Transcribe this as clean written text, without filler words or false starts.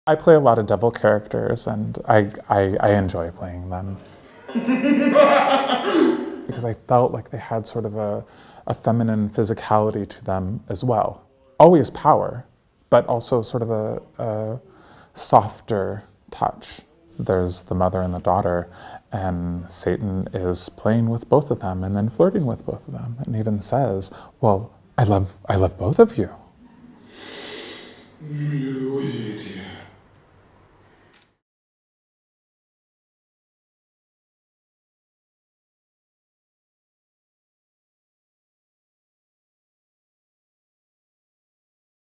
I play a lot of devil characters, and I enjoy playing them. Because I felt like they had sort of a feminine physicality to them as well. Always power, but also sort of a softer touch. There's the mother and the daughter, and Satan is playing with both of them and then flirting with both of them, and even says, well, I love both of you.